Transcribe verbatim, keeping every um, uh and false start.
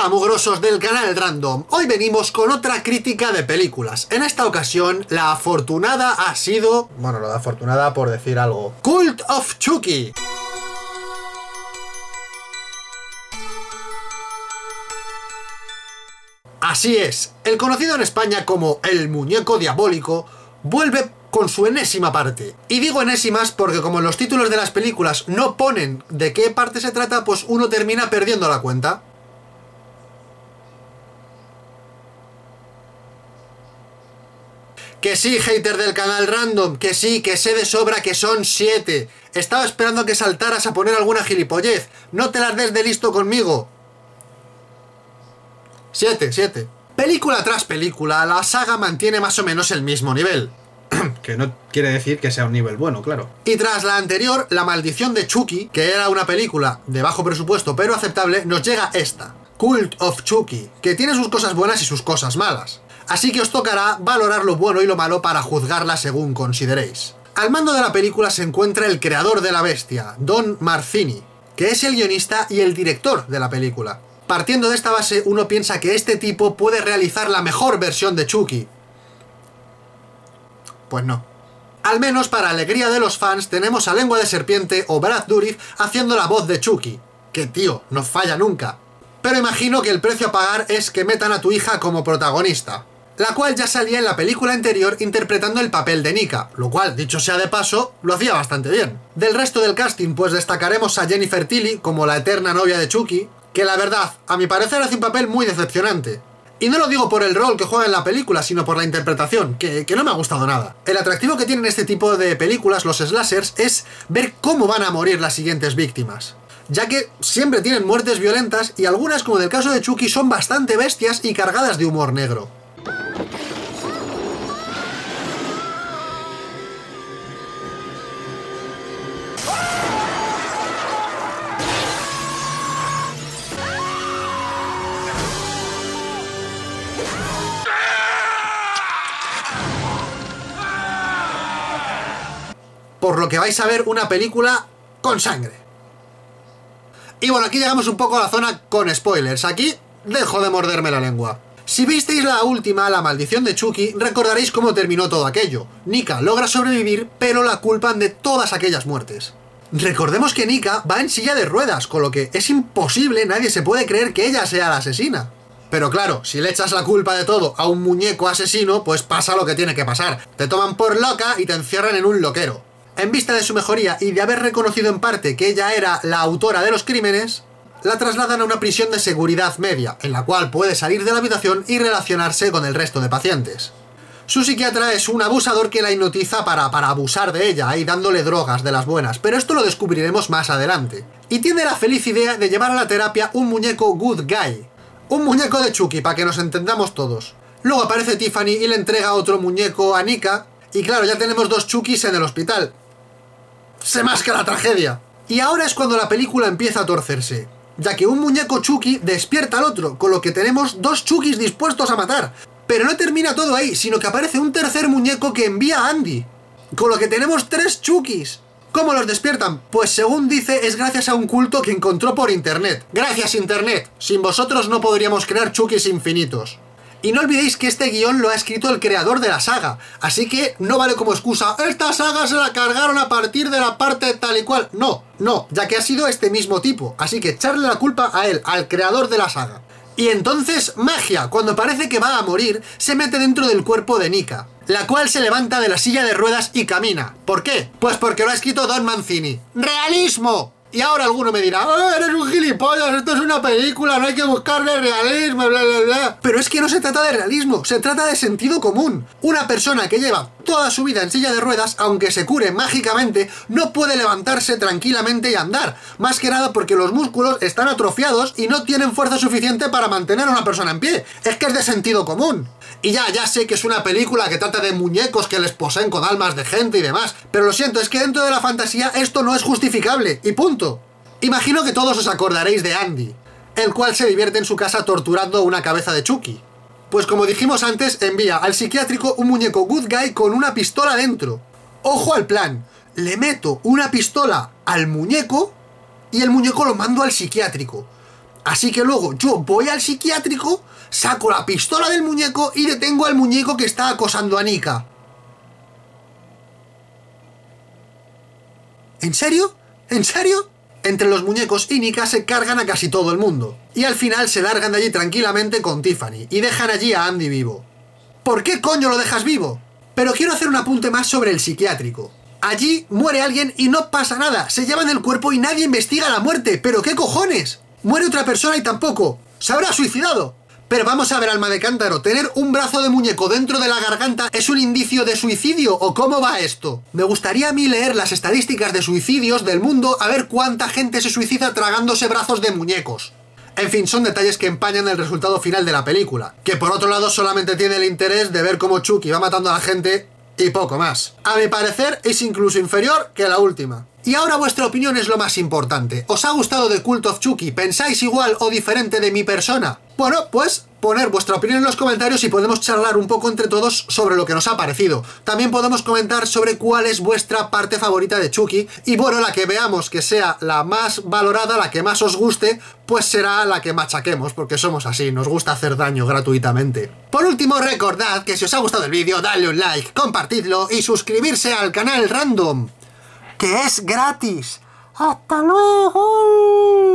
Hola mugrosos del canal Random, hoy venimos con otra crítica de películas. En esta ocasión, la afortunada ha sido... Bueno, la afortunada por decir algo. Cult of Chucky. Así es, el conocido en España como el muñeco diabólico vuelve con su enésima parte. Y digo enésimas porque como en los títulos de las películas no ponen de qué parte se trata, pues uno termina perdiendo la cuenta. Que sí, hater del canal Random, que sí, que sé de sobra que son siete. Estaba esperando que saltaras a poner alguna gilipollez. No te las des de listo conmigo. Siete, siete. Película tras película, la saga mantiene más o menos el mismo nivel. Que no quiere decir que sea un nivel bueno, claro. Y tras la anterior, La Maldición de Chucky, que era una película de bajo presupuesto pero aceptable, nos llega esta, Cult of Chucky, que tiene sus cosas buenas y sus cosas malas. Así que os tocará valorar lo bueno y lo malo para juzgarla según consideréis. Al mando de la película se encuentra el creador de la bestia, Don Mancini, que es el guionista y el director de la película. Partiendo de esta base, uno piensa que este tipo puede realizar la mejor versión de Chucky. Pues no. Al menos para alegría de los fans tenemos a Lengua de Serpiente o Brad Dourif haciendo la voz de Chucky. Que tío, no falla nunca. Pero imagino que el precio a pagar es que metan a tu hija como protagonista, la cual ya salía en la película anterior interpretando el papel de Nika, lo cual, dicho sea de paso, lo hacía bastante bien. Del resto del casting, pues destacaremos a Jennifer Tilly como la eterna novia de Chucky, que la verdad, a mi parecer hace un papel muy decepcionante. Y no lo digo por el rol que juega en la película, sino por la interpretación, que, que no me ha gustado nada. El atractivo que tienen este tipo de películas, los slashers, es ver cómo van a morir las siguientes víctimas, ya que siempre tienen muertes violentas y algunas, como en el caso de Chucky, son bastante bestias y cargadas de humor negro. Por lo que vais a ver una película con sangre. Y bueno, aquí llegamos un poco a la zona con spoilers. Aquí dejo de morderme la lengua. Si visteis la última, La Maldición de Chucky, recordaréis cómo terminó todo aquello. Nika logra sobrevivir, pero la culpan de todas aquellas muertes. Recordemos que Nika va en silla de ruedas, con lo que es imposible, nadie se puede creer que ella sea la asesina. Pero claro, si le echas la culpa de todo a un muñeco asesino, pues pasa lo que tiene que pasar. Te toman por loca y te encierran en un loquero. En vista de su mejoría y de haber reconocido en parte que ella era la autora de los crímenes, la trasladan a una prisión de seguridad media, en la cual puede salir de la habitación y relacionarse con el resto de pacientes. Su psiquiatra es un abusador que la hipnotiza para, para abusar de ella, ahí dándole drogas de las buenas, pero esto lo descubriremos más adelante. Y tiene la feliz idea de llevar a la terapia un muñeco good guy, un muñeco de Chucky, para que nos entendamos todos. Luego aparece Tiffany y le entrega otro muñeco a Nika, y claro, ya tenemos dos Chuckys en el hospital. Se masca la tragedia. Y ahora es cuando la película empieza a torcerse, ya que un muñeco Chucky despierta al otro, con lo que tenemos dos Chuckys dispuestos a matar. Pero no termina todo ahí, sino que aparece un tercer muñeco que envía a Andy, con lo que tenemos tres Chuckys. ¿Cómo los despiertan? Pues según dice, es gracias a un culto que encontró por internet. Gracias internet, sin vosotros no podríamos crear Chuckys infinitos. Y no olvidéis que este guión lo ha escrito el creador de la saga, así que no vale como excusa, esta saga se la cargaron a partir de la parte tal y cual. No, no, ya que ha sido este mismo tipo, así que echarle la culpa a él, al creador de la saga. Y entonces, magia, cuando parece que va a morir, se mete dentro del cuerpo de Nika, la cual se levanta de la silla de ruedas y camina. ¿Por qué? Pues porque lo ha escrito Don Mancini. ¡Realismo! Y ahora alguno me dirá, oh, eres un gilipollas, esto es una película, no hay que buscarle realismo, bla, bla, bla. Pero es que no se trata de realismo, se trata de sentido común. Una persona que lleva toda su vida en silla de ruedas, aunque se cure mágicamente, no puede levantarse tranquilamente y andar. Más que nada porque los músculos están atrofiados y no tienen fuerza suficiente para mantener a una persona en pie. Es que es de sentido común. Y ya, ya sé que es una película que trata de muñecos que les poseen con almas de gente y demás, pero lo siento, es que dentro de la fantasía esto no es justificable, y punto. Imagino que todos os acordaréis de Andy, el cual se divierte en su casa torturando una cabeza de Chucky. Pues como dijimos antes, envía al psiquiátrico un muñeco good guy con una pistola dentro. ¡Ojo al plan! Le meto una pistola al muñeco y el muñeco lo mando al psiquiátrico. Así que luego yo voy al psiquiátrico, saco la pistola del muñeco y detengo al muñeco que está acosando a Nika. ¿En serio? ¿En serio? Entre los muñecos y Nika se cargan a casi todo el mundo. Y al final se largan de allí tranquilamente con Tiffany y dejan allí a Andy vivo. ¿Por qué coño lo dejas vivo? Pero quiero hacer un apunte más sobre el psiquiátrico. Allí muere alguien y no pasa nada. Se llevan el cuerpo y nadie investiga la muerte. ¿Pero qué cojones? Muere otra persona y tampoco. Se habrá suicidado. Pero vamos a ver, alma de cántaro, ¿tener un brazo de muñeco dentro de la garganta es un indicio de suicidio o cómo va esto? Me gustaría a mí leer las estadísticas de suicidios del mundo a ver cuánta gente se suicida tragándose brazos de muñecos. En fin, son detalles que empañan el resultado final de la película, que por otro lado solamente tiene el interés de ver cómo Chucky va matando a la gente y poco más. A mi parecer es incluso inferior que la última. Y ahora vuestra opinión es lo más importante. ¿Os ha gustado The Cult of Chucky? ¿Pensáis igual o diferente de mi persona? Bueno, pues poner vuestra opinión en los comentarios y podemos charlar un poco entre todos sobre lo que nos ha parecido. También podemos comentar sobre cuál es vuestra parte favorita de Chucky. Y bueno, la que veamos que sea la más valorada, la que más os guste, pues será la que machaquemos, porque somos así, nos gusta hacer daño gratuitamente. Por último, recordad que si os ha gustado el vídeo, dadle un like, compartidlo y suscribirse al canal Random, que es gratis. ¡Hasta luego!